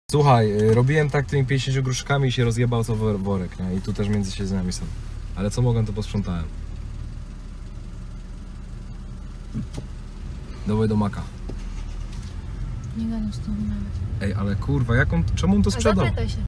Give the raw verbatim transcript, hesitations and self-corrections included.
Słuchaj, y, robiłem tak tymi pięćdziesięcioma gruszkami i się rozjebał co wor- worek, nie? I tu też między siedzeniami są. Ale co mogłem, to posprzątałem. Dawaj do Maka. Nie gadam z tobą nawet. Ej, ale kurwa, jak on, czemu on to sprzedał? Zapytaj się.